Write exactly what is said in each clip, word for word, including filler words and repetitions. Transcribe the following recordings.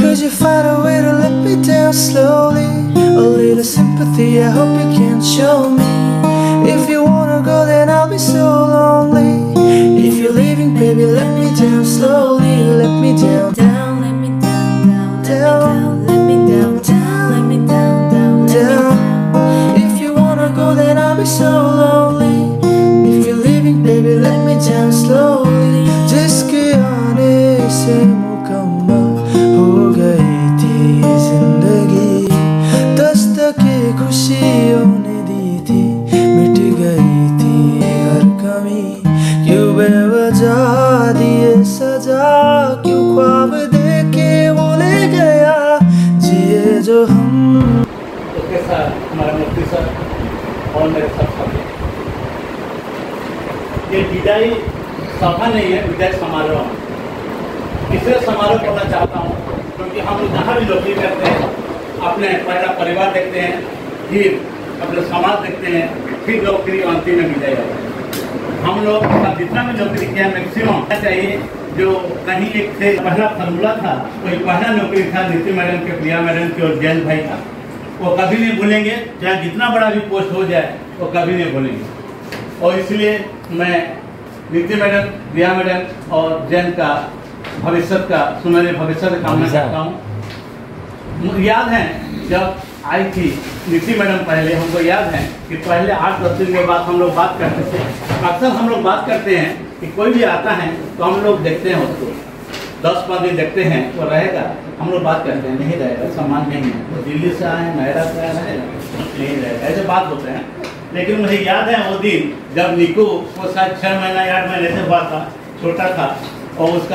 Could you find a way to let me down slowly? A little sympathy, I hope you can show me. If you wanna go, then I'll be so lonely. If you're leaving, baby, let me down slowly. Let me down, down, let me down, down, down, let me down, down, let me down, down, down. If you wanna go, then I'll be so lonely. If you're leaving, baby, let me down slowly. जिसके आने से मुकम्मल हो गई थी जिंदगी, दस्तके खुशियों ने दी थी, मिट गई थी हर कमी। क्यों बेवजह दिए सजा, क्यों ख्वाब देके वो ले गया, जिए जो हम। उसके साथ हमारा मुफ्ती सर और मेरे साथ साथी, ये विदाई सभा नहीं है, विदाई समारोह। इसलिए समारोह करना चाहता हूँ क्योंकि हम जहाँ भी नौकरी करते हैं अपने पहला परिवार देखते हैं, फिर अपने समाज देखते हैं, फिर नौकरी अंतिम में विदाई होता है। हम लोग जितना भी नौकरी किया मैक्सिमम चाहिए जो कहीं एक से पहला फार्मूला था, वही पहला नौकरी था नीति मैडम के, प्रिया मैडम के और जयंत भाई का। वो कभी नहीं भूलेंगे, चाहे जितना बड़ा भी पोस्ट हो जाए वो कभी नहीं भूलेंगे। और इसलिए मैं नीति मैडम, प्रिया मैडम और जैन का भविष्य का सुनहरे भविष्य का कामना करता हूँ। याद है जब आई थी नीति मैडम, पहले हमको याद है कि पहले आठ दस दिन के बाद हम लोग बात करते थे। अक्सर हम लोग बात करते हैं कि कोई भी आता है तो हम लोग देखते हैं उसको, दस पाँच दिन देखते हैं तो रहेगा, हम लोग बात करते हैं नहीं रहेगा, सम्मान नहीं है, तो दिल्ली से आए नोएडा से आए रहेगा नहीं रहेगा, ऐसे बात होते हैं। लेकिन मुझे याद है वो दिन जब निकू वो शायद छः महीना आठ महीने से हुआ था, छोटा था, और उसका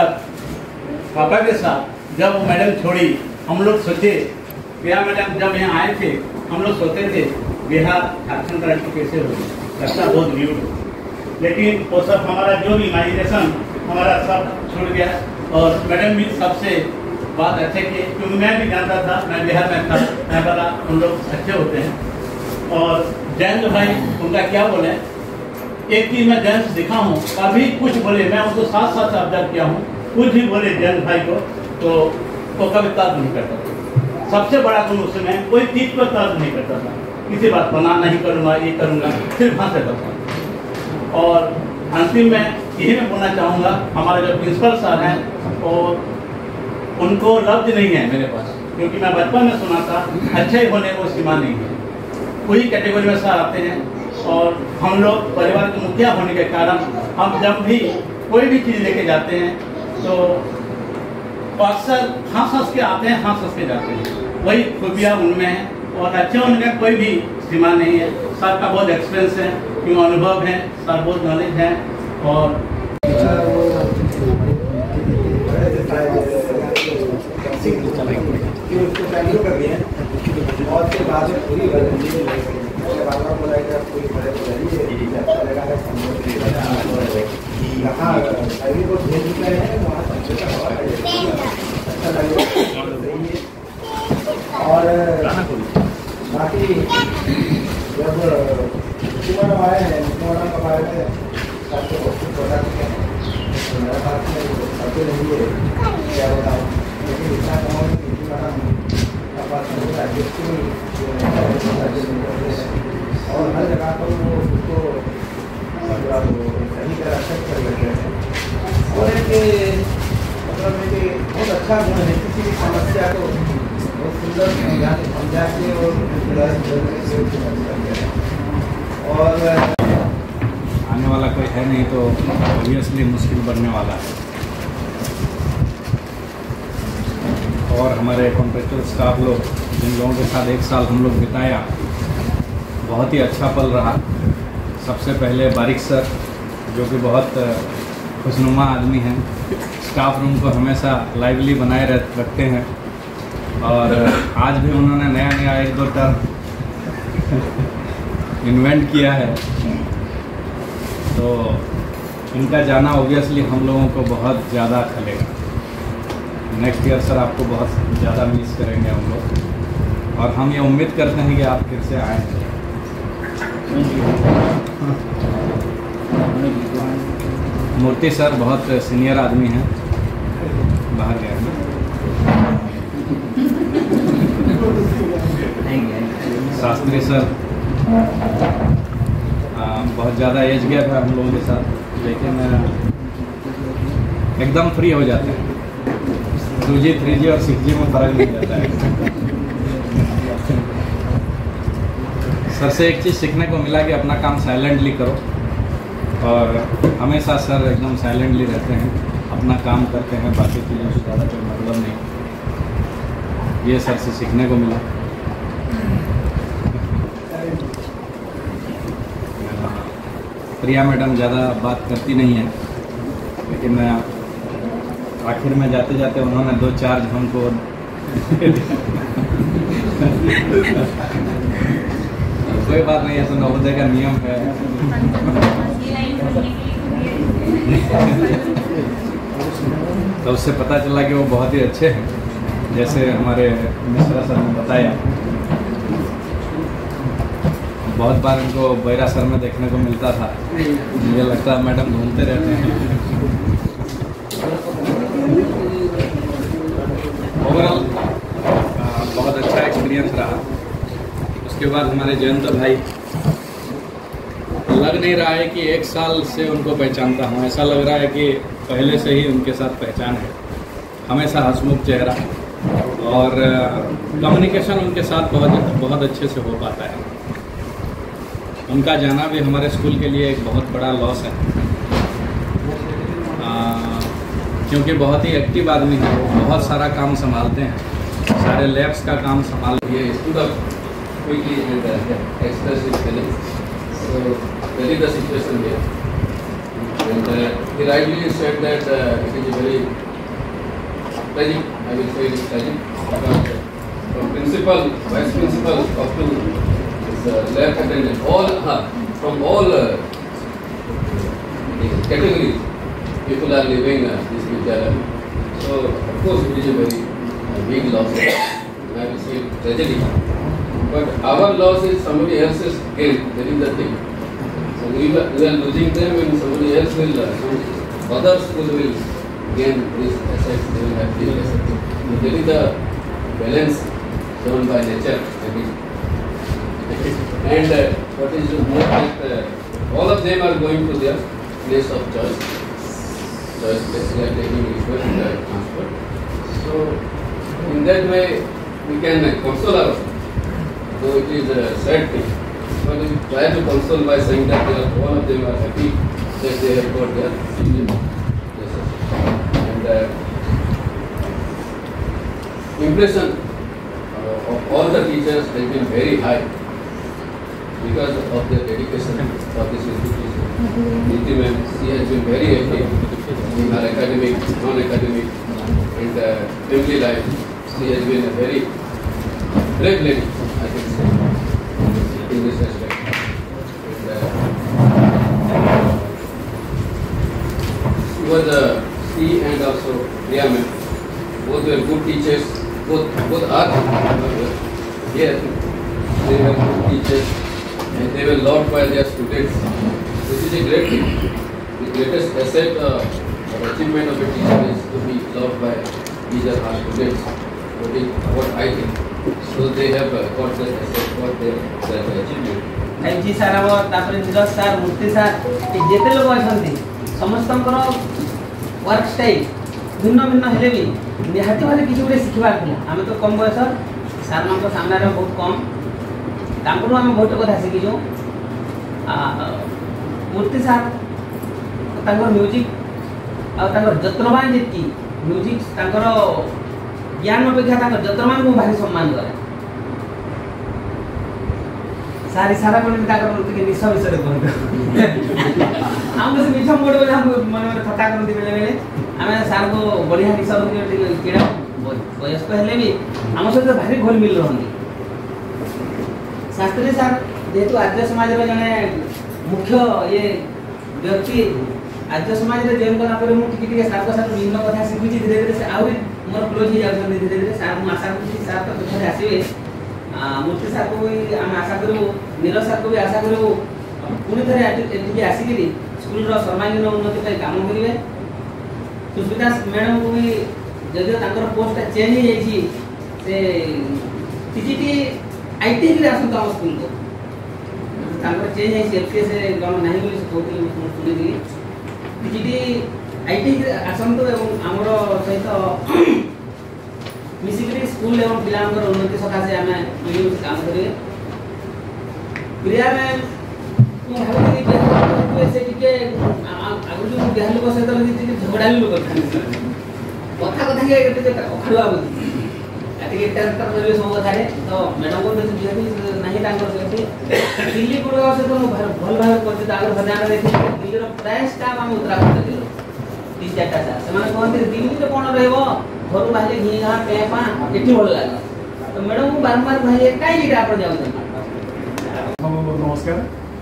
पापा के साथ जब वो मैडम छोड़ी, हम लोग सोचे प्रिया मैडम जब यहाँ आए थे हम लोग सोचते थे बिहार झारखंड क्रांति कैसे होगी, रास्ता बहुत भीड़ हो। लेकिन वो सब हमारा जो भी इमेजिनेशन हमारा सब छूट गया। और मैडम भी सबसे बात अच्छे की, क्योंकि मैं भी जानता था, मैं बिहार में था, मैं बोला उन लोग अच्छे होते हैं। और जयंत भाई उनका क्या बोले, एक चीज़ मैं जयंत दिखा हूँ, कभी कुछ बोले, मैं उनको साथ साथ ऑब्जर्व किया हूँ, कुछ भी बोले जयंत भाई को तो वो कभी तर्क नहीं करता था। सबसे बड़ा गुण उसमें कोई चीज़ पर तर्क नहीं करता था, किसी बात पर ना नहीं करूँगा, ये करूँगा, सिर्फ हाँ से करता। और अंतिम में यही मैं बोलना चाहूँगा, हमारे जो प्रिंसिपल सर हैं और उनको लफ्ज नहीं है मेरे पास, क्योंकि मैं बचपन में सुना था अच्छे होने को सीमा नहीं है, कोई कैटेगरी में सर आते हैं। और हम लोग परिवार के मुखिया होने के कारण हम जब भी कोई भी चीज़ लेके जाते हैं तो अक्सर हंस हंस के आते हैं, हंस हंस के जाते हैं, वही खूबियाँ उनमें हैं। और अच्छे होने का कोई भी सीमा नहीं है। सर का बहुत एक्सपीरियंस है, क्यों अनुभव है, सर बहुत नॉलेज है। और और बाकी जब मैडम आए हैं, मैडम कब आए थे सबसे प्रोडक्ट है तो मेरे पास में सबसे नहीं है क्या बताऊँ, लेकिन इतना कमाओ कि मैडम का पास और हर जगह पर वो उसको सही तरह से कर लेते हैं। और एक मतलब है कि बहुत अच्छा गुण है, किसी भी समस्या को बहुत सुंदर समझा के और आने वाला कोई है नहीं तो ऑब्वियसली मुश्किल बनने वाला है। और हमारे कॉन्ट्रेक्चुअल स्टाफ लोग, जिन लोगों के साथ एक साल हम लोग बिताया, बहुत ही अच्छा पल रहा। सबसे पहले बारिक सर, जो कि बहुत खुशनुमा आदमी हैं, स्टाफ रूम को हमेशा लाइवली बनाए रखते हैं। और आज भी उन्होंने नया नया एक दो टर्म इन्वेंट किया है, तो इनका जाना ऑब्वियसली हम लोगों को बहुत ज़्यादा खलेगा। नेक्स्ट ईयर सर आपको बहुत ज़्यादा मिस करेंगे हम लोग, और हम ये उम्मीद करते हैं कि आप फिर से आएँ। मूर्ति सर बहुत सीनियर आदमी हैं, बाहर गए हैं। शास्त्री सर बहुत ज़्यादा एज गैप है हम लोगों के साथ, लेकिन एकदम फ्री हो जाते हैं। टू जी थ्री जी और सिक्स जी में फ़र्क नहीं जाता है। सर से एक चीज़ सीखने को मिला कि अपना काम साइलेंटली करो, और हमेशा सर एकदम साइलेंटली रहते हैं, अपना काम करते हैं, बाकी चीज़ों से ज़्यादा कोई मतलब नहीं। ये सर से सीखने को मिला। प्रिया मैडम ज़्यादा बात करती नहीं है, लेकिन आखिर में जाते जाते उन्होंने दो चार हमको कोई बात नहीं है, तो नवोदय का नियम है। तो उससे पता चला कि वो बहुत ही अच्छे हैं, जैसे हमारे मिश्रा सर ने बताया। बहुत बार इनको बैरा सर में देखने को मिलता था, मुझे लगता है मैडम घूमते रहते हैं। ओवरऑल बहुत अच्छा एक्सपीरियंस रहा। उसके बाद हमारे जयंत भाई, लग नहीं रहा है कि एक साल से उनको पहचानता हूँ, ऐसा लग रहा है कि पहले से ही उनके साथ पहचान है। हमेशा हंसमुख चेहरा, और कम्युनिकेशन उनके साथ बहुत बहुत अच्छे से हो पाता है। उनका जाना भी हमारे स्कूल के लिए एक बहुत बड़ा लॉस है, आ, क्योंकि बहुत ही एक्टिव आदमी है, वो बहुत सारा काम संभालते हैं, सारे लैब्स का काम संभाल। He stood up quickly and uh, expressed his feelings. So, very the situation here. And uh, he rightly said that uh, it is very tragic, I will say it is tragic, because from principal, vice principal up to his uh, lab attendant, all uh, from all uh, categories, people are leaving uh, this Vidyalaya. So, of course, it is a very uh, big loss. I will say tragedy. But our loss is somebody else's gain. That is the thing. So we are, we are losing them, and somebody else will, uh, some other school will gain these assets. They will have these assets. So that is the balance shown by nature. I think. And uh, what is more that uh, all of them are going to their place of choice. Choice place they are taking request and uh, transfer. So in that way, we can uh, console ourselves, though it is a sad thing. But we try to console by saying that they are, all of them are happy that they have got their yes, and uh, impression uh, of all the teachers has been very high because of their dedication for this institution. Niti ma'am, she has been very active in her academic, non-academic, and uh, family life. She has been a very brave lady, I think so, in this aspect. And, uh, she was a, she and also Priya ma'am, both were good teachers, both, both are, yes, they were good teachers and they were loved by their students. This is a great thing. The greatest asset uh, or achievement of a teacher is to be loved by these are our students. What, is, what I think. So they have uh, got that asset, what their, their achievement. एम जी सार तापर नीरज सार मूर्ति सार जेते लोग अच्छा समस्त वर्क स्टाइल भिन्न भिन्न हेले भी निहाती भाव किसी गोटे शिखबार आम तो कम बयस सार मान सामने बहुत कम आम बहुत कथा शिखीचु मूर्ति सार म्यूजिक आर जत्नवान जी म्यूजिक ज्ञान अपेक्षा जत्नवान को भारी सम्मान करे सारी सारा मन निश विषय कहते आम से मिठ मोड़ बोले मन मन थटा करती बेले बेले आम सार को बढ़िया निश क्रीड़ा वयस्क हेले भी आम सहित भारी घोल मिल रही शास्त्री सार जेहेतु आर्य समाज जड़े मुख्य ये व्यक्ति आर्य समाज में जॉइन कला मुझे सार साथ विभिन्न कथा शिखुची धीरे धीरे से आहरी मोर क्लोज हो जाती धीरे धीरे सार मुझे आशा करुँच सार तो कथा आसवे मूर्ति सार को भी आम आशा करूँ नीरज सार को भी आशा करूँ पुणी थे ये आसिक स्कूल सर्वांगीन उन्नति काम करेंगे सुस्मिता मैडम को भी जदिव पोस्ट चेंज हो टीजीटी आईटी रे आसन तो स्कूल को तांकर चेंज है एफसीएस रे गण नाही बोली से कहते मैं सुनी दिली किटी आईटी रे आसन तो एवं हमरो सहित मिसिकरी स्कूल एवं पिलांकर उन्नति सकासे आमे मिली काम करे प्रिया में ମୁଁ ଭାବୁଥିଲି ଯେ ସେ ଟିକେ ଆଗରୁ ଯେଉଁ ବିହାର ଲୋକ ସହିତ ଟିକେ ଝଗଡ଼ାଲି ଲୋକ କଥା କଥା ଟିକେ ଅଖାଡ଼ୁଆ ବୁଝି ଟିକେ ଟେନ୍ସନ୍ କରିବେ ସବୁ କଥାରେ ତ ମ୍ୟାଡ଼ାମଙ୍କର ଯେହେତୁ ନାହିଁ ତାଙ୍କର ସେମିତି ଦିଲ୍ଲୀ ଗୁଡ଼ାକ ସହିତ ମୁଁ ଭଲ ଭାବେ ପରିଚିତ ଆଗରୁ ହରିୟାଣା ଦେଖିଲି ଦିଲ୍ଲୀର ପ୍ରାୟ ଷ୍ଟାଫ୍ ଆମ ଉତ୍ତରାଖଣ୍ଡ ଥିଲୁ ତିନି ଚାରିଟା ସାର୍ ସେମାନେ କହନ୍ତି ଦିଲ୍ଲୀରେ କ'ଣ ରହିବ ଘରୁ ବାହାରିଲେ ଘି ଘା ପେ ପା ଏଠି ଭଲ ଲାଗେ ତ ମ୍ୟାଡ଼ାମ ମୁଁ ବାରମ୍ବାର ଭାଇ କାହିଁକି ଏଇଟା ଆପଣ ଯାଉଛନ୍ତି नमस्कार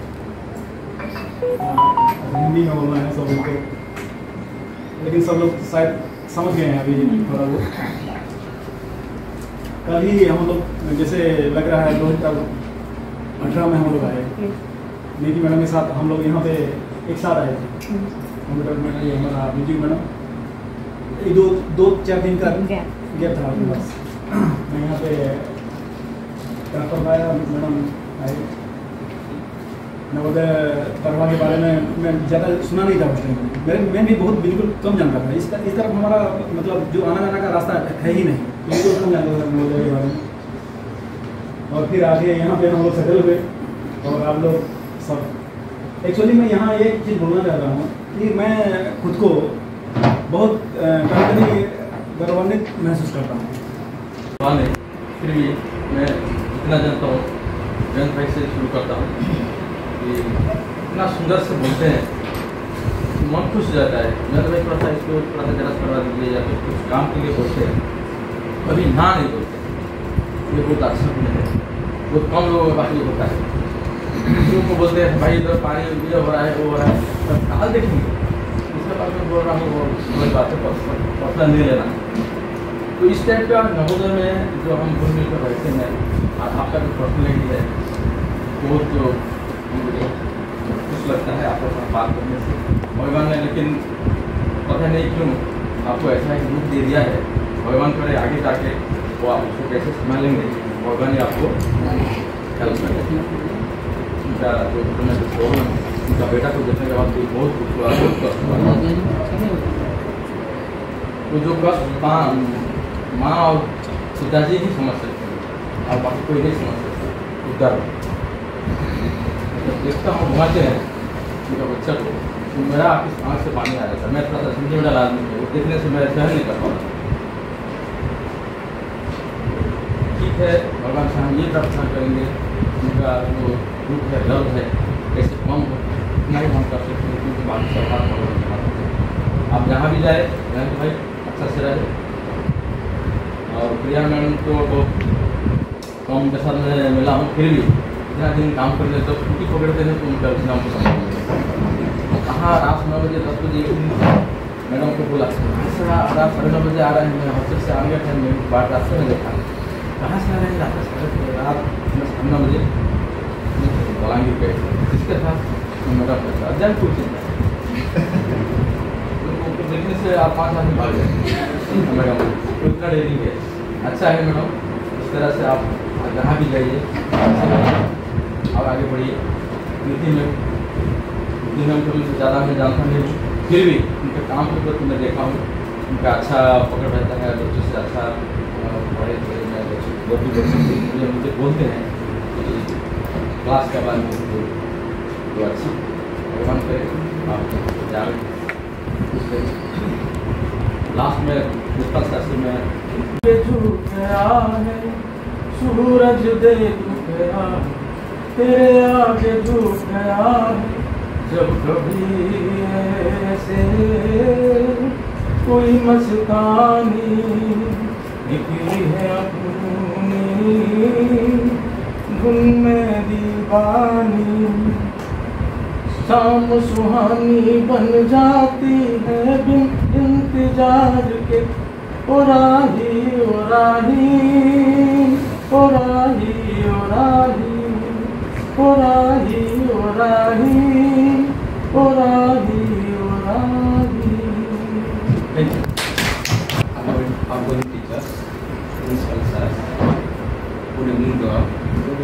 हिंदी में बोलना है सब लोग को लेकिन सब लोग शायद समझ गए हैं अभी थोड़ा बहुत कल ही हम लोग जैसे लग रहा है दो हज़ार अठारह में हम लोग आए नीति मैडम के साथ हम लोग यहाँ पे एक साथ आए थे कंप्यूटर में ये हमारा म्यूजिक मैडम ये दो दो चार दिन का गैप था आपके पास मैं यहाँ पे ट्रांसफर आया मैडम आए नवोदय पढ़वा के बारे में मैं ज़्यादा सुना नहीं था उस टाइम मैं मैं भी बहुत बिल्कुल कम जानता था इस इस तरफ हमारा मतलब जो आना जाना का रास्ता है ही नहीं बिल्कुल कम जानता था नवोदय के बारे में और फिर आगे यहाँ पे हम लोग सेटल हुए और आप लोग सब एक्चुअली मैं यहाँ एक चीज़ बोलना चाहता हूँ कि मैं खुद को बहुत कभी कभी गौरवान्वित महसूस करता हूँ फिर भी मैं इतना जानता हूँ जयंत भाई से शुरू करता हूँ कि इतना सुंदर से बोलते हैं मन खुश हो जाता है। जयंत भाई थोड़ा सा इसको थोड़ा सा जरा करवा दीजिए या फिर कुछ काम के लिए बोलते हैं कभी ना नहीं बोलते ये बहुत अच्छा गुण है बहुत कम लोगों के पास ये होता है किसी को बोलते हैं भाई इधर पानी ये हो रहा है वो हो रहा है तब कहाँ देखेंगे उसके पास में बोल रहा हूँ वो समझ बात है पर्सनल नहीं लेना। तो इस टाइप का नवोदय में जो हम घुल मिल कर रहते हैं और आपका जो पर्सनैलिटी है बहुत जो मुझे खुश लगता है आपके साथ बात करने से भगवान ने लेकिन पता नहीं क्यों आपको ऐसा एक रूप दे दिया है भगवान करे आगे जाके वो आप उसको कैसे संभालेंगे भगवान ने आपको हेल्प करें। उनका जो प्रॉब्लम उनका बेटा को देखने के बाद भी बहुत खुश हुआ बहुत कष्ट हुआ तो जो कष्ट माँ और पिताजी ही समझ सकते हैं और बाकी कोई नहीं समझ सकता उधर जब देखता हूँ घुमाते हैं उनका बच्चा को तो मेरा आपकी आँख से पानी आ जाता है मैं थोड़ा सा सेंटिमेंटल आदमी हूँ वो देखने से मैं सहन नहीं कर पाता। ठीक है भगवान से हम ये प्रार्थना करेंगे उनका जो दुख है दर्द है कैसे कम हो इतना ही हम कर सकते हैं क्योंकि बाकी सरकार आप जहाँ भी जाए जहाँ भाई अच्छा से रहे और प्रिया मैडम तो कम के साथ में मिला हूँ फिर भी इतना दिन काम करते हैं तो छुट्टी पकड़ते हैं तो उनका नाम को समझ कहाँ रात नौ बजे दस बजे एक दिन मैडम को बोला सर रात साढ़े नौ बजे आ रहे हैं मैं हॉस्टल से आने का टाइम बात रास्ते में देखा कहाँ से आ रहे हैं रात रात साढ़े नौ बजे बलांगीर गए किसके था मैडम का था अध्ययन कुछ उनको देखने से आप पाँच आदमी भाग गए मैडम इतना डेरी है अच्छा है मैडम इस तरह से आप जहाँ भी जाइए और आगे बढ़िए। नीति में नीति में कभी से ज़्यादा मैं जानता नहीं हूँ फिर भी उनके काम के प्रति मैं देखा हूँ उनका अच्छा पकड़ रहता है बच्चों से अच्छा पढ़े मुझे मुझे बोलते हैं कि क्लास के बाद में तो अच्छा भगवान करे आप जाए लास्ट में पुस्तक शास्त्र में झूठ गया है सूरज देख गया तेरे आगे झूठ गया है जब कभी ऐसे कोई मस्तानी निकली है अपनी धुन में दीवानी शाम सुहानी बन जाती है बिन इंतजार के ओ राही ओ राही ओ राही ओ राही ओ राही ओ राही ओ राही ओ राही। Thank you. Our outgoing teachers, principal sir, good evening to all.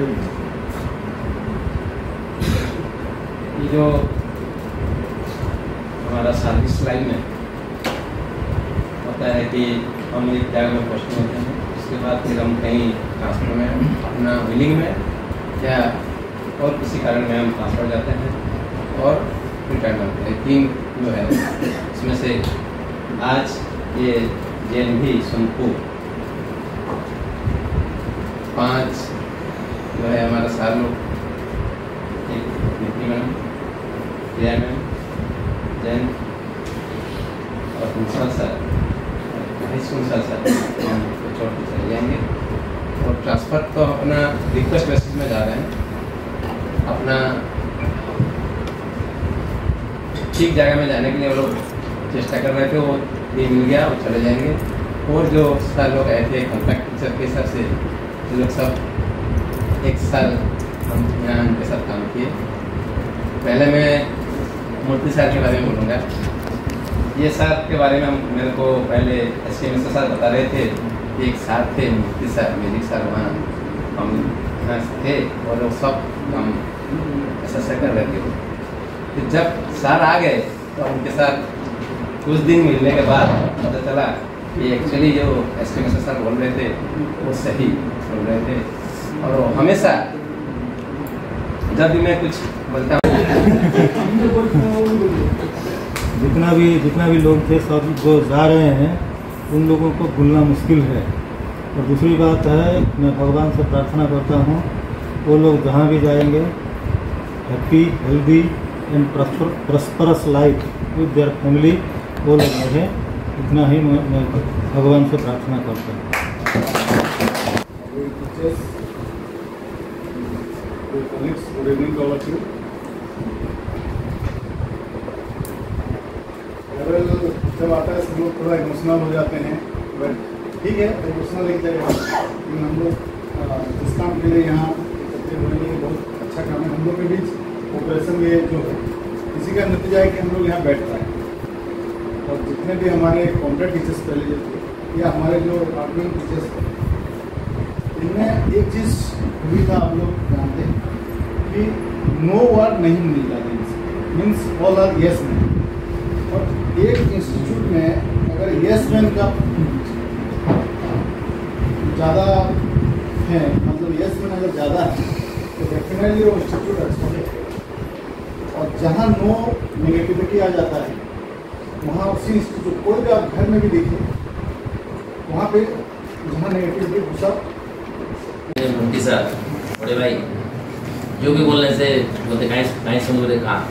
ये जो हमारा सर्विस लाइन में होता है कि हम एक जगह में पोस्टिंग होते हैं, उसके बाद फिर हम कहीं ट्रांसफर में अपना विलिंग में या और किसी कारण में हम ट्रांसफर जाते हैं और रिटायरमेंट होते हैं। तीन जो है इसमें से आज ये जे एन भी सोनपुर पाँच जो है हमारा सार लोग, एक नीति मैम, प्रिया मैम, जैन और principal sir, vice principal sir हम छोड़ के चले जाएंगे। और ट्रांसफ़र तो अपना रिक्वेस्ट बेसिस में जा रहे हैं, अपना ठीक जगह में जाने के लिए वो लोग चेष्टा कर रहे थे, वो ये मिल गया, वो चले जाएंगे। और जो सर लोग आए थे कॉन्ट्रैक्ट टीचर के हिसाब से, ये लोग सब एक साल हम यहाँ उनके साथ काम किए। पहले मैं मूर्ति सर के बारे में बोलूँगा। ये सर के बारे में हम मेरे को पहले एस के मिश्रा सर बता रहे थे कि एक सर थे मूर्ति सर, म्यूजिक सर, वहाँ हम यहाँ थे और लोग सब हम ऐसा ऐसा कर रहे थे। फिर जब सर आ गए तो उनके साथ कुछ दिन मिलने के बाद पता चला कि एक्चुअली जो एस के मिश्रा सर बोल रहे थे वो सही बोल रहे थे। और वो हमेशा जब भी मैं कुछ बोलता हूँ जितना भी जितना भी लोग थे सब जो जा रहे हैं उन लोगों को भूलना मुश्किल है। और दूसरी बात है, मैं भगवान से प्रार्थना करता हूँ वो लोग जहाँ भी जाएंगे happy, healthy and prosperous life with their family वो लोग रहें, इतना ही मैं, मैं भगवान से प्रार्थना करता हूँ। Good evening to all of you. जब आता है सब लोग थोड़ा इमोशनल हो जाते हैं, बट ठीक है, इमोशनल एक जगह लेकिन हम लोग जिस काम के लिए यहाँ इकट्ठे होने के लिए बहुत अच्छा काम है। हम लोग के बीच ऑपरेशन ये जो है इसी का नतीजा है कि हम लोग यहाँ बैठ पाए। और जितने भी हमारे कॉन्ट्रैक्ट टीचर्स पहले जो थे या हमारे जो डिपार्टमेंट टीचर्स थे, इनमें एक चीज़ हुई था, आप लोग जानते हैं कि नो वर्ड नहीं मिलता means all are yes man. और एक इंस्टीट्यूट में अगर येस मैन का ज़्यादा है, मतलब येस मैन अगर ज़्यादा है तो डेफिनेटली वो इंस्टीट्यूट अच्छा है। और जहाँ नो नेगेटिविटी आ जाता है वहाँ उसी इंस्टीट्यूट, कोई भी आप घर में भी देखिए, वहाँ पे जहाँ नेगेटिविटी घुसा। मूर्ति सर बड़े भाई जो भी बोलने से बोलते कहीं कहीं सुन बोले कहाँ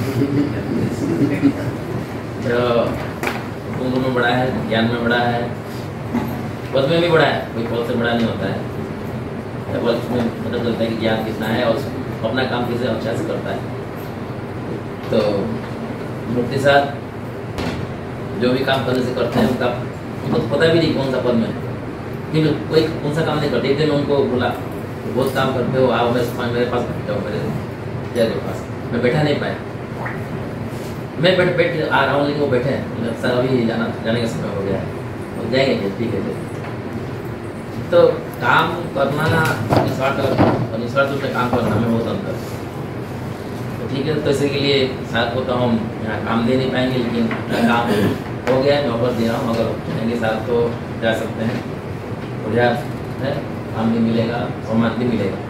उम्र में बड़ा है, ज्ञान में बड़ा है, पद में भी बड़ा है, कोई पद से बड़ा नहीं होता है। पद में पता चलता है कि ज्ञान कितना है और अपना काम किसे अच्छा से करता है। तो मूर्ति साहब जो भी काम करने से करते हैं उनका उनको तो पता भी नहीं कौन सा पद में, फिर कोई कौन सा काम नहीं करते। एक दिन उनको बोला बहुत काम करते हो, आओ मेरे मेरे पास बैठ जाओ, मेरे जज के पास। मैं बैठा नहीं पाया, मैं बैठ बैठ आ रहा हूँ लेकिन वो बैठे हैं। सर अभी जाना जाने का समय हो गया है और जाएंगे, ठीक है। तो काम करना ना निस्वार्थ और निस्वार्थ रूप से काम करना में बहुत अंतर है। तो ठीक है, तो इसी के लिए साथ को तो हम यहाँ काम दे नहीं पाएंगे, लेकिन काम हो गया है, मैं वापस दे रहा हूँ। अगर चाहेंगे साथ तो जा सकते हैं, बढ़िया है, काम भी मिलेगा, सम्मान भी मिलेगा।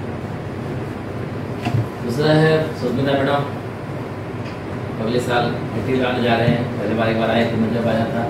दूसरा है सुष्मिता मैडम, अगले साल छुट्टी लगाने जा रहे हैं। पहले बार एक बार आए थे, मुझे आया था।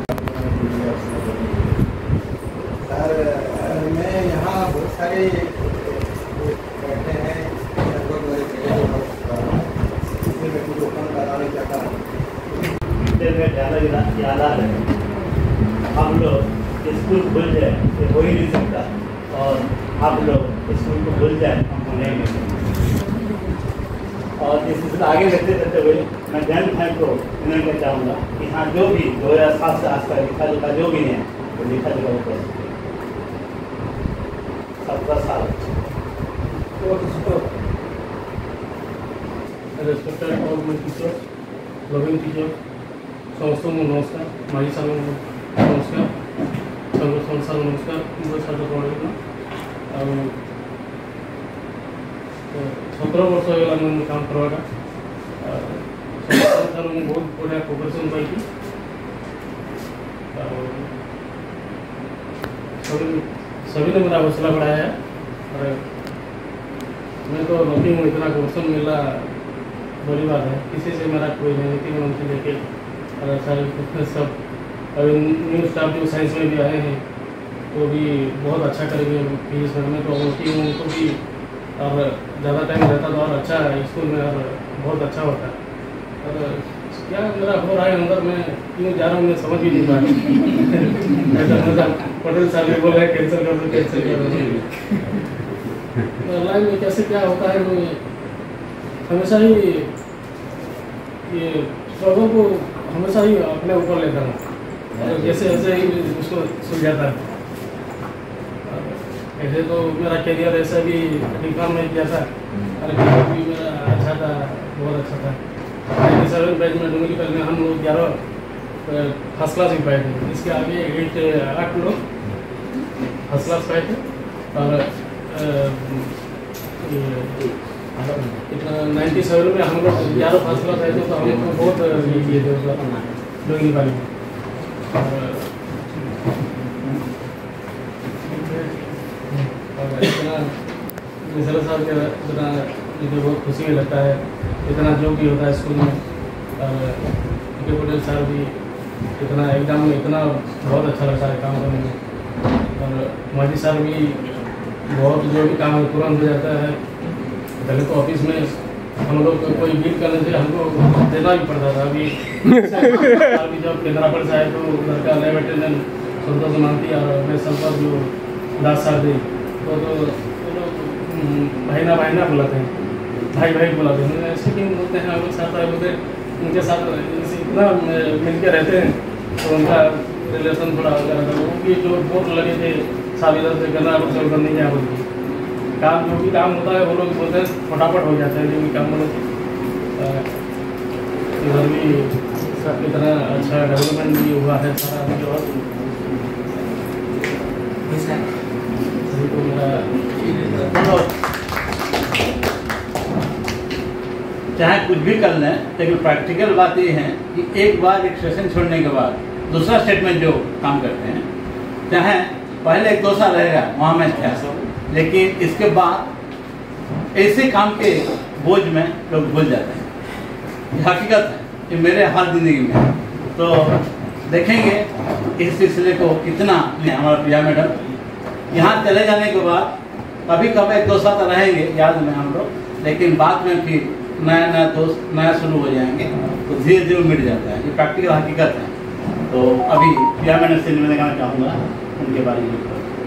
सर मैं यहाँ बहुत सारे बैठे हैं, लगभग मेरे इसलिए मैं कुछ ओपन कराना नहीं चाहता। ज़्यादा ज़्यादा है, हम लोग स्कूल भूल जाए तो हो ही नहीं सकता, और आप लोग स्कूल को भूल जाए हम भूलेंगे। और इस सिलसिले आगे बढ़ते रहते हुए मैं जैन भाई को विनम्र चाहूँगा कि हाँ जो भी दो हज़ार सात से आज का लिखा लिखा जो भी है वो लिखा लिखा ऊपर सत्रह साल Respected all my teachers, loving teachers, ସମସ୍ତଙ୍କୁ ନମସ୍କାର, ମାଝୀ ସାର୍ଙ୍କୁ ନମସ୍କାର, ସଂଘ ସଂସ୍ଥାକୁ ନମସ୍କାର, ମୋ ଛାତ୍ର ପ୍ରଣାଳୀ। सतर वर्ष होगा मुझे काम करवाटा मुझे बहुत बढ़िया कोऑपरेशन पाई सभी सभी ने मेरा हौसला बढ़ाया है और मैं तो लकी हूँ, इतना कोऑपरेशन मिला बड़ी बात है। किसी से मेरा कोई नहीं उनसे लेके और सारे सब अभी न्यू स्टाफ जो साइंस में भी आए हैं तो भी बहुत अच्छा करेंगे फिजिक्स में, तो उनकी उनको भी और ज़्यादा टाइम रहता तो और अच्छा है स्कूल में और बहुत अच्छा होता है। और क्या मेरा हो रहा है अंदर में क्यों जा रहा हूँ मैं समझ भी नहीं पा रहा। पटेल साहब भी बोल रहे हैं कैंसिल कर दो कैंसिल कर दो। लाइफ में कैसे क्या होता है मैं हमेशा ही ये स्ट्रगल को हमेशा ही अपने ऊपर लेता हूँ और जैसे जैसे ही उसको सुलझाता है। ऐसे तो मेरा करियर ऐसा भी निकाल में किया था और भी मेरा अच्छा था, बहुत अच्छा था। नाइन्टी सेवन बैच में डूंगी में हम लोग ग्यारह फर्स्ट क्लास ही पाए थे, इसके आगे एट आठ लोग फर्स्ट क्लास पाए थे और नाइन्टी सेवन में हम लोग ग्यारह फर्स्ट क्लास आए थे तो हम लोग बहुत ये किए थे डूंगी वाली में। इतना मिश्रा साहब के इतना मुझे बहुत खुशी भी लगता है, इतना जो भी होता है स्कूल में। और के पटेल साहब भी इतना एग्जाम में इतना बहुत अच्छा लगता है काम करने में। और माजी साहब भी बहुत जो भी काम है तुरंत हो जाता है। पहले तो ऑफिस में हम लोग को कोई बीट करने से हमको देना भी पड़ता था। अभी अभी जब केंद्रापल से आए तो उधर का लैब अटेंडेंट संतोष मानती और मैं संतोष जो दास साहब थे तो तो भाई ना भाई ना बुलाते हैं, भाई भाई बुलाते हैं। ऐसे क्यों बोलते हैं हम लोग साथ आए बोलते उनके साथ इतना मिल के रहते हैं तो उनका रिलेशन थोड़ा हो जाता है। वो भी जो बोर्ड लगे थे साल इधर से करना उधर उधर नहीं जा बोलते काम जो भी काम होता है वो लोग बोलते हैं फटाफट हो जाता है। जो भी काम लोग इधर भी सब इतना अच्छा डेवलपमेंट भी हुआ है सारा अभी जो चाहे कुछ भी कर लें लेकिन प्रैक्टिकल बात ये है कि एक बार एक सेशन छोड़ने के बाद दूसरा स्टेट में जो काम करते हैं चाहे पहले एक दो साल रहेगा वहाँ में था, लेकिन इसके बाद ऐसे काम के बोझ में लोग भूल जाते हैं। ये हकीकत है, ये मेरे हर जिंदगी में। तो देखेंगे इस सिलसिले को कितना हमारा प्रिया मैडम यहाँ चले जाने के बाद कभी कभी एक दो साल रहेंगे याद में हम लोग, लेकिन बाद में फिर नया नया दोस्त नया शुरू हो जाएंगे तो धीरे धीरे मिट जाता है। ये प्रैक्टिकल हकीकत है। तो अभी प्रिया मैडम से मैं कहना चाहूँगा उनके बारे में।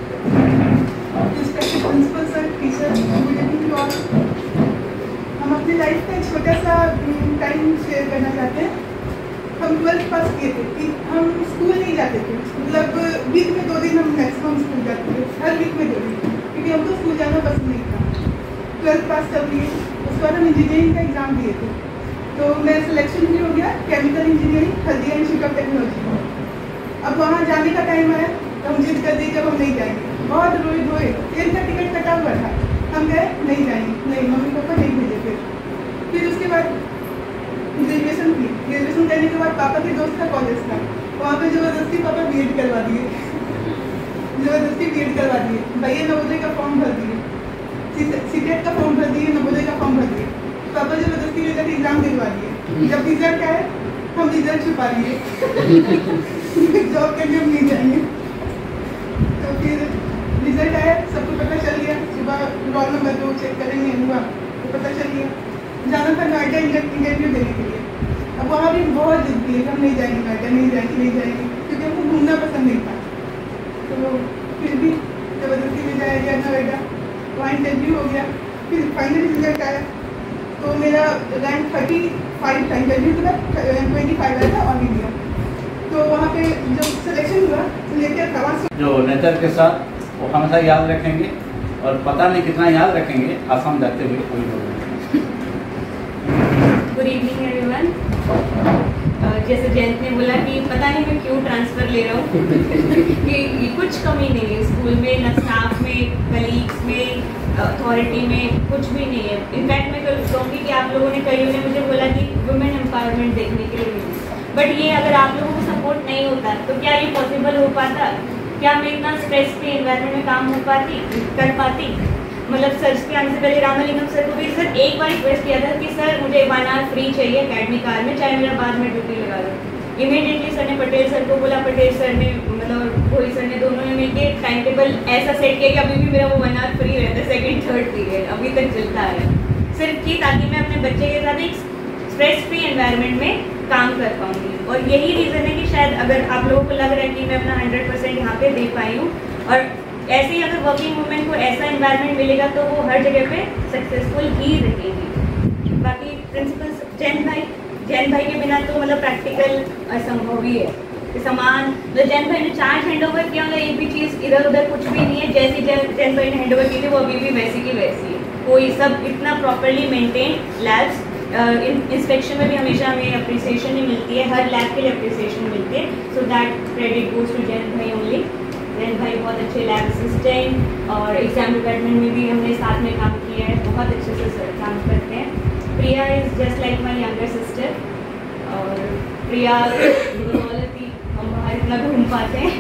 प्रिंसिपल सर, टीचर, हम अपनी लाइफ का एक छोटा सा टाइम शेयर करना चाहते हैं। हम ट्वेल्थ पास किए थे कि हम स्कूल नहीं जाते थे, मतलब वीक में दो दिन हम मैक्सिमम स्कूल जाते थे, हर वीक में दो दिन, क्योंकि हमको स्कूल जाना पसंद नहीं था। ट्वेल्थ पास कर लिए, उसके बाद हम इंजीनियरिंग का एग्ज़ाम दिए थे तो मेरा सिलेक्शन भी हो गया chemical engineering Haldia institute of technology. अब वहाँ जाने का टाइम आया तो हम जिद कर दी जब हम नहीं जाएंगे, बहुत रोए रोए, ट्रेन का टिकट कटा हुआ था, हम गए नहीं जाएंगे, नहीं मम्मी पापा नहीं भेजे। फिर फिर उसके बाद ग्रेजुएशन की, ग्रेजुएशन करने के बाद पापा के दोस्त का कॉलेज था, वहाँ पे ज़बरदस्ती पापा बी एड करवा दिए, ज़बरदस्ती बी एड करवा दिए। भैया नवोदय का फॉर्म भर दिए, सीटेट का फॉर्म भर दिए, नवोदय का फॉर्म भर दिए, पापा ज़बरदस्ती लेकर एग्जाम दिलवा दिए। जब रिजल्ट आया हम रिजल्ट छुपा लिए जॉब करने हम नहीं जाएंगे। तो फिर रिजल्ट आया, सबको पता चल गया, सुबह रोल नंबर दो चेक करेंगे हुआ तो पता चल गया। जाना था नोएडा इंटरव्यू देने के लिए, अब वहाँ भी बहुत जिद की हम नहीं जाएंगे नोएडा, नहीं जाएंगे नहीं जाएंगे क्योंकि हमको घूमना पसंद नहीं था। तो फिर भी ज़बरदस्ती में जाया गया नोएडा, वहाँ इंटरव्यू हो गया, फिर फाइनल रिजल्ट आया तो मेरा रैंक थर्टी फाइव था, इंटरव्यू के बाद ट्वेंटी फाइव आया था ऑल इंडिया। तो वहाँ पे जब सिलेक्शन हुआ तो लेकर प्रवास जो नेचर के साथ वो हमेशा याद रखेंगे और पता नहीं कितना याद रखेंगे आसाम जाते हुए कोई लोग। Good evening everyone. जैसे जयंत ने बोला कि पता नहीं मैं क्यों ट्रांसफ़र ले रहा हूँ कि ये कुछ कमी नहीं है स्कूल में, ना स्टाफ में, कलीग्स में, अथॉरिटी में, कुछ भी नहीं है। इनफैक्ट मैं कहूँगी कि आप लोगों ने, कईयों ने मुझे बोला कि वुमेन एम्पावरमेंट देखने के लिए मिली, बट ये अगर आप लोगों को सपोर्ट नहीं होता तो क्या ये पॉसिबल हो पाता? क्या मैं इतना स्ट्रेस फ्री एनवायरनमेंट में काम हो पाती कर पाती? मतलब सर के आने से पहले रामालिंगम सर को भी सर एक बार रिक्वेस्ट किया था कि सर मुझे वन आवर फ्री चाहिए अकेडमिक आवर में, चाहे मेरा बाद में ड्यूटी लगा दो। इमीडिएटली सर ने पटेल सर को बोला, पटेल सर ने मतलब भोई सर ने, दोनों ने मिलके टाइम टेबल ऐसा सेट किया कि अभी भी मेरा वो वन आवर फ्री रहता है, सेकेंड थर्ड पीरियड अभी तक चलता है, सिर्फ कि ताकि मैं अपने बच्चे के साथ एक स्ट्रेस फ्री एनवायरनमेंट में काम कर पाऊँगी। और यही रीज़न है कि शायद अगर आप लोगों को लग रहा है कि मैं अपना हंड्रेड परसेंट यहाँ पे दे पाई हूँ, और ऐसे ही अगर वर्किंग वुमेन को ऐसा एनवायरनमेंट मिलेगा तो वो हर जगह पे सक्सेसफुल ही रहेगी। बाकी प्रिंसिपल जैन भाई जैन भाई के बिना तो मतलब प्रैक्टिकल असंभव ही है कि सामान, मतलब जैन भाई ने चार्ज हैंड ओवर किया, मतलब एक भी चीज़ इधर उधर कुछ भी नहीं है, जैसी जैन भाई ने हैंड ओवर की थी वो अभी भी वैसी की वैसी है, कोई सब इतना प्रॉपरली मेंटेन। लैब्स इंस्पेक्शन में भी हमेशा हमें अप्रिसिएशन ही मिलती है, हर लैब के लिए अप्रिसिएशन मिलती है, so that credit goes to Jain भाई ओनली। जैन भाई बहुत अच्छे लैब असिस्टेंट और एग्जाम डिपार्टमेंट में भी हमने साथ में काम किया है, बहुत अच्छे से काम करते हैं। Priya is just like my younger sister, और प्रिया बदौलत ही हम बाहर इतना घूम पाते हैं,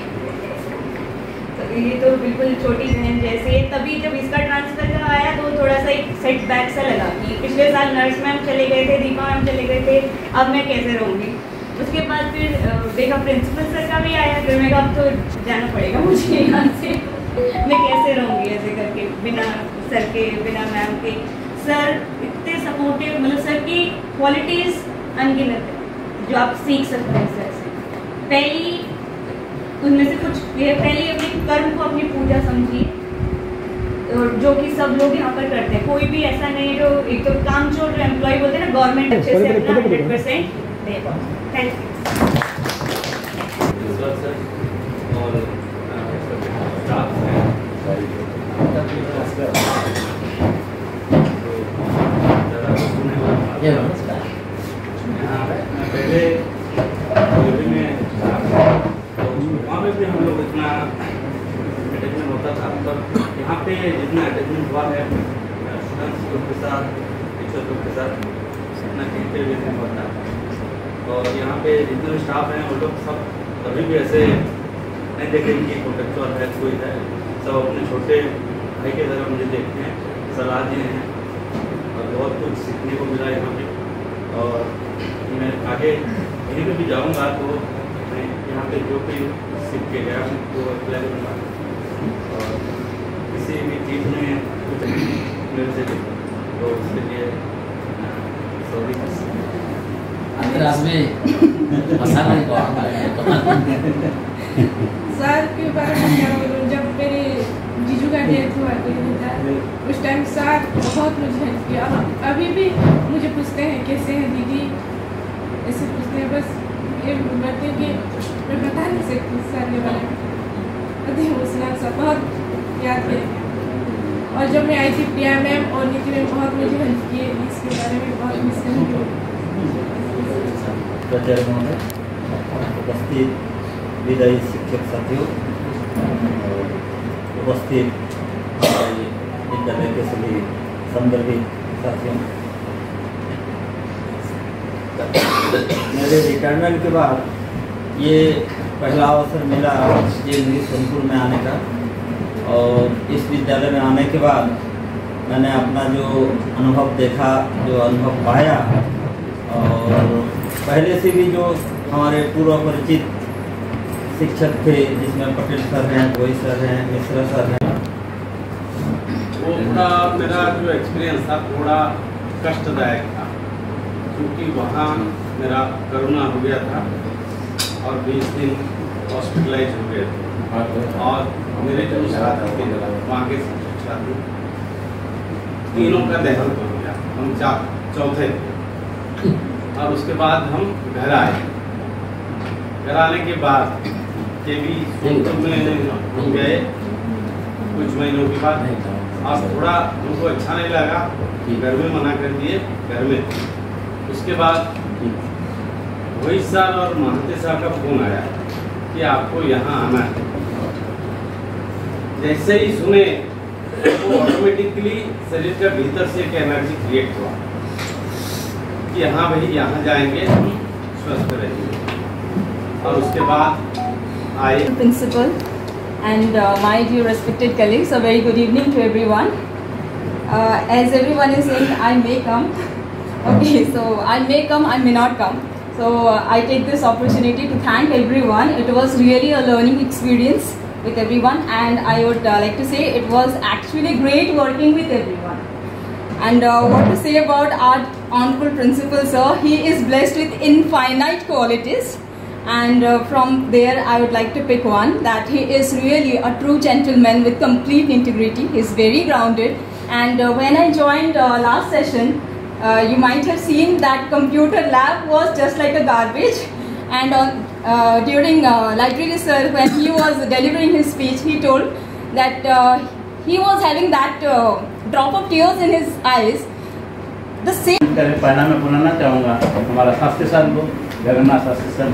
तो ये तो बिल्कुल छोटी बहन जैसे है। तभी जब इसका ट्रांसफ़र का आया तो थोड़ा सा एक सेटबैक सा लगा कि पिछले साल नर्स मैम चले गए थे, दीपा मैम चले गए थे, अब मैं कैसे रहूँगी। उसके बाद फिर देखा प्रिंसिपल सर का भी आया, फिर मैं कहा अब तो जाना पड़ेगा मुझे यहाँ से, मैं कैसे रहूँगी ऐसे करके बिना सर के, बिना मैम के। सर इतने सपोर्टिव, मतलब सर की क्वालिटीज़ अनगिनत है जो आप सीख सकते हैं सर से। पहली उनमें से कुछ ये, पहली अपने कर्म को अपनी पूजा समझिए, जो कि सब लोग यहाँ पर करते हैं, कोई भी ऐसा नहीं है जो एक तो काम छोड़ रहे एम्प्लॉय बोलते हैं ना, गवर्नमेंट अच्छे से अपना हंड्रेड परसेंट दे। थैंक यू सर और स्टाफ हैं। मैं पहले यूपी में तो वहाँ पे भी हम लोग इतना अटैचमेंट होता था, पर यहाँ पे जितना अटैचमेंट हुआ है स्टूडेंट्स ग्रुप के साथ, टीचर ग्रुप के साथ, इतना क्रिकेट भी नहीं होता। और यहाँ पे जितने भी स्टाफ हैं वो लोग सब कभी भी ऐसे नहीं देखेंगे कि कॉन्ट्रेक्चुअल है कोई है, सब अपने छोटे भाई के तरह मुझे देखते हैं, सलाह दिए हैं और बहुत कुछ सीखने को मिला यहाँ पे। और मैं आगे कहीं पर भी जाऊँगा तो मैं यहाँ पे जो भी सीख के गया हूँ वो अप्लाई करूँगा, और किसी भी चीज़ में कुछ मेरे से तो उसके लिए सॉरी। अंतराज में मसाला नहीं सर के बारे में क्या बोलूं, जब मेरे जीजू का डेथ हुआ था उस टाइम सर बहुत मुझे हेल्प किया, अभी भी मुझे पूछते हैं कैसे हैं दीदी, ऐसे पूछते हैं, बस ये बोलते हैं कि मैं बता नहीं सकती सर के बारे में, अति इमोशनल सब बहुत याद करेंगे। और जब मैं आई थी प्रिया मैम और नीति मैम बहुत मुझे हेल्प किए, इसके बारे में बहुत मिस करूँगी। उपस्थित विदायी शिक्षक साथियों, उपस्थित विद्यालय के सभी संदर्भित साथियों, मेरे रिटायरमेंट के बाद ये पहला अवसर मिला ये इंग्लिश सोनपुर में आने का, और इस विद्यालय में आने के बाद मैंने अपना जो अनुभव देखा, जो अनुभव पाया, और पहले से भी जो हमारे पूर्व परिचित शिक्षक थे जिसमें पटेल सर हैं, भोई सर हैं, मिश्रा सर हैं, वो थोड़ा मेरा जो एक्सपीरियंस था थोड़ा कष्टदायक था, क्योंकि वहाँ मेरा कोरोना हो गया था और बीस दिन हॉस्पिटलाइज हो गए थे, और मेरे जो साथी थे वहाँ के शिक्षक साथी तीनों का देहांत हो गया, हम चार चौथे थे। और उसके बाद हम घर आए, घर आने के बाद के भी सोनपुर में हम गए कुछ महीनों के बाद, और थोड़ा हमको अच्छा नहीं लगा, घर में मना कर दिए, घर में। उसके बाद वही सर और महंती साहब का फोन आया कि आपको यहाँ आना है। जैसे ही सुने वो ऑटोमेटिकली शरीर का भीतर से एक एनर्जी क्रिएट हुआ कि हाँ भाई यहाँ जाएंगे हम स्वस्थ रहेंगे। और उसके बाद आए principal and uh, my dear respected colleagues, a very good evening to everyone. Uh, as everyone is saying, I may come. Okay, so I may come, I may not come. So uh, I take this opportunity to thank everyone. It was really a learning experience with everyone, and I would uh, like to say it was actually great working with everyone. And uh, what to say about our honorable principal sir? He is blessed with infinite qualities. And uh, from there I would like to pick one, that he is really a true gentleman with complete integrity. He is very grounded. And uh, when I joined uh, last session, uh, you might have seen that computer lab was just like a garbage. And uh, uh, during uh, library sir, when he was delivering his speech, he told that uh, he was having that uh, drop of tears in his eyes. The same पहला मैं बुलाना चाहूँगा हमारा Shastri sir को, Jagannath Shastri sir.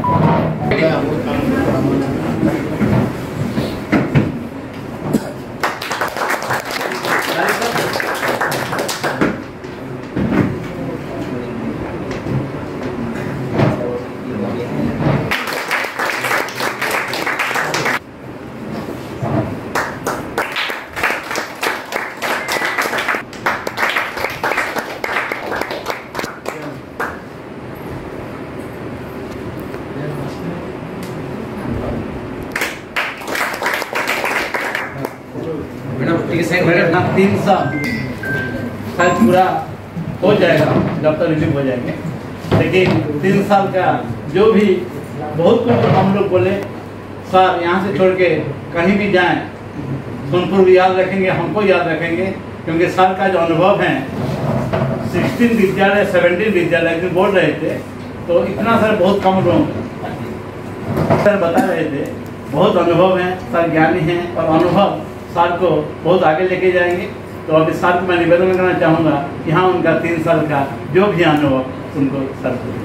मेरा तीन साल शायद पूरा हो जाएगा जब तक रिलीव हो जाएंगे, लेकिन तीन साल का जो भी बहुत कुछ हम लोग बोले सर यहाँ से छोड़ के कहीं भी जाएं सोनपुर भी याद रखेंगे, हमको याद रखेंगे, क्योंकि सर का जो अनुभव है सिक्सटीन विद्यालय सेवनटीन विद्यालय जो बोल रहे थे, तो इतना सर बहुत कम लोग सर बता रहे थे, बहुत अनुभव है सर, ज्ञानी हैं और अनुभव सर को बहुत आगे लेके जाएंगे। तो अभी सर को मैं निवेदन करना चाहूँगा कि हाँ उनका तीन साल का जो भी अनुभव उनको सर को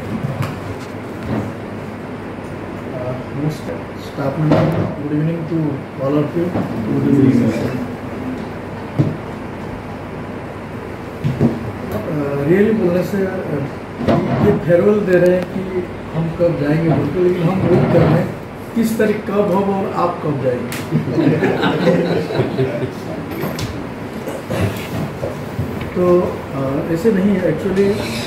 staff member, good evening to all of you. Good evening. Really बोलने से ये फेयरवेल दे रहे हैं कि हम कब जाएंगे बिल्कुल, लेकिन हम वेट कर रहे हैं किस तारीख कब हो और आप कब जाएंगे। तो ऐसे नहीं है एक्चुअली,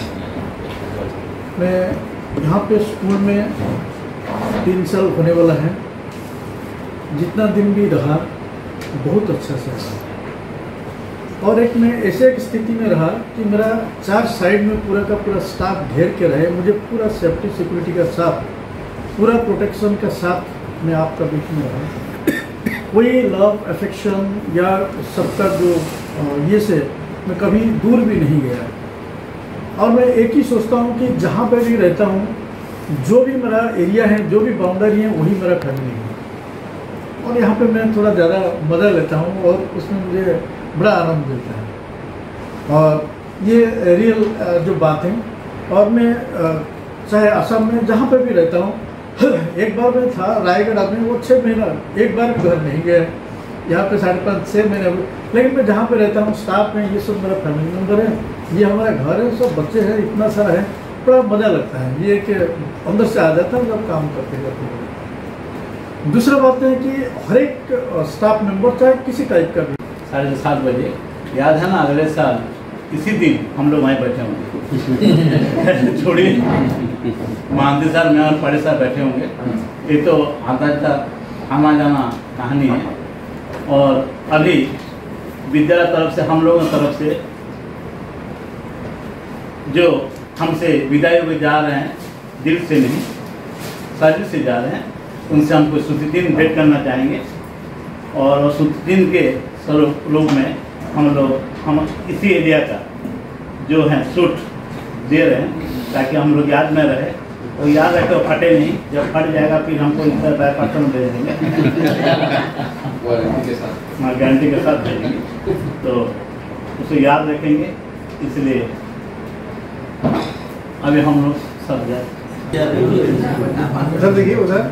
मैं यहाँ पे स्कूल में तीन साल होने वाला है, जितना दिन भी रहा बहुत अच्छा से रहा। और एक मैं ऐसे एक स्थिति में रहा कि मेरा चार साइड में पूरा का पूरा स्टाफ घेर के रहे, मुझे पूरा सेफ्टी सिक्योरिटी का साथ, पूरा प्रोटेक्शन का साथ मैं आपका बीच में रहा। कोई लव अफेक्शन या सबका जो ये से मैं कभी दूर भी नहीं गया। और मैं एक ही सोचता हूँ कि जहाँ पर भी रहता हूँ, जो भी मेरा एरिया है, जो भी बाउंड्री है, वही मेरा फैमिली है। और यहाँ पे मैं थोड़ा ज़्यादा मज़ा लेता हूँ और उसमें मुझे बड़ा आनंद मिलता है। और ये रियल जो बात है। और मैं चाहे असम में जहाँ पर भी रहता हूँ, एक बार मैं था रायगढ़ में, वो छः महीना एक बार घर नहीं गया। यहाँ पे साढ़े पाँच छः महीने हुए, लेकिन मैं जहाँ पे रहता हूँ स्टाफ में ये सब मेरा फैमिली मेम्बर है, ये हमारा घर है, सब बच्चे हैं, इतना सारा है, बड़ा मज़ा लगता है। ये कि अंदर से आ जाता है जब काम करते करते। दूसरा बात है कि हर एक स्टाफ मेंबर चाहे किसी टाइप का भी। साढ़े सात बजे याद है ना, अगले साल इसी दिन हम लोग वहीं बैठे होंगे। छोड़िए महंती साहब में और पड़े साहब बैठे होंगे, ये तो आता आना जाना कहानी है। और अभी विद्यालय तरफ से, हम लोगों की तरफ से जो हमसे विदाई हुए जा रहे हैं, दिल से नहीं शरीर से जा रहे हैं, उनसे हम कुछ शुद्धिदिन भेंट करना चाहेंगे। और शुद्धिदिन के स्वरूप रूप में हम लोग हम इसी एरिया का जो है सूट दे रहे हैं, ताकि हम लोग याद में रहे। तो याद रखे फटे नहीं, जब फट जाएगा फिर हमको इस तरह पैकेट दे देंगे, गारंटी के साथ हाँ गारंटी के साथ दे देंगे, तो उसे याद रखेंगे। इसलिए अभी हम लोग सब जाए उधर देखिए उधर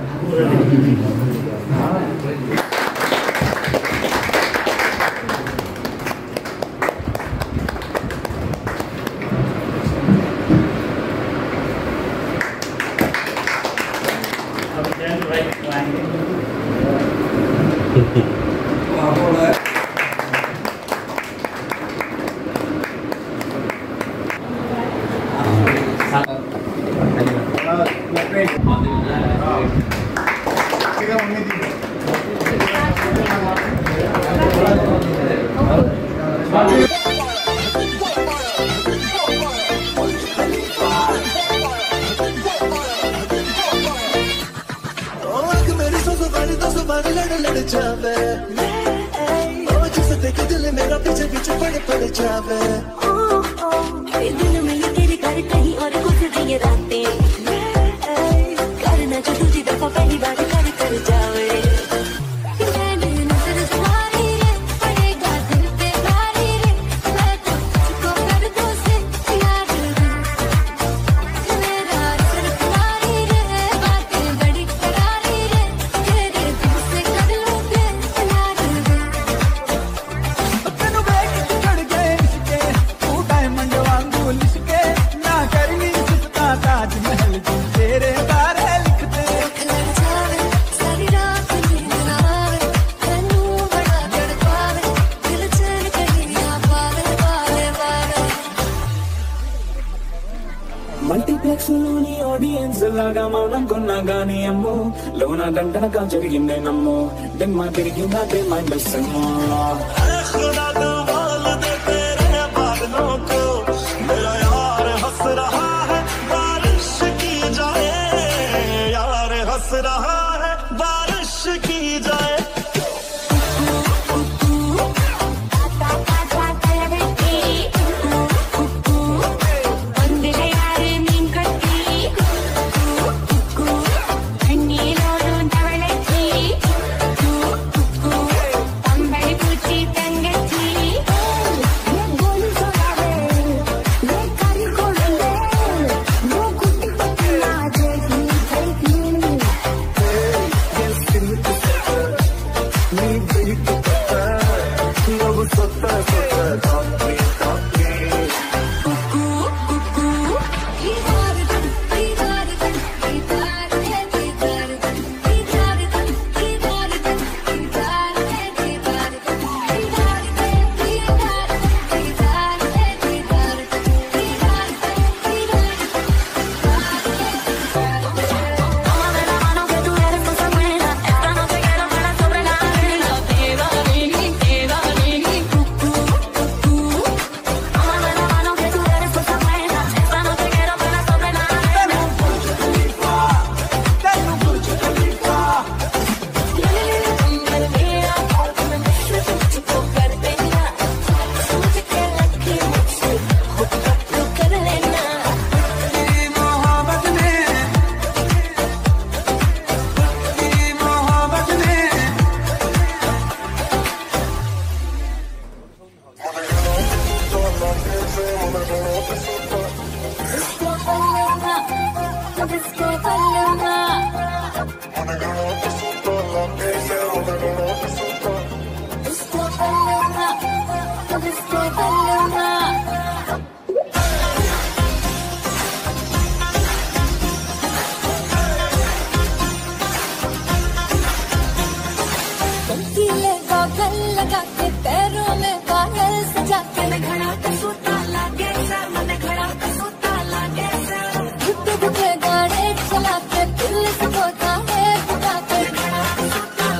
జరిగిందే నమ్మో దిమ్మ తిరిగిందా దే మైండ్ సమ్మో खुदा कमाल दे तेरे बादलों को मेरा यार हंस रहा है बारिश की जाए यार हंस रहा है बारिश की जाए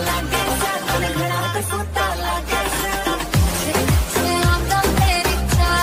Thank you.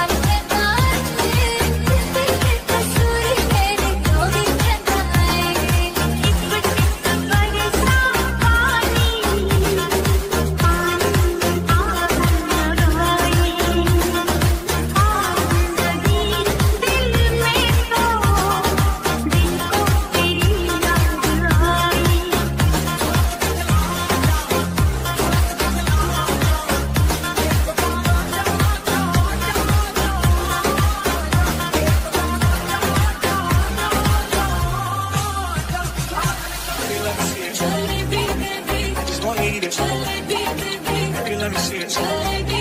लेके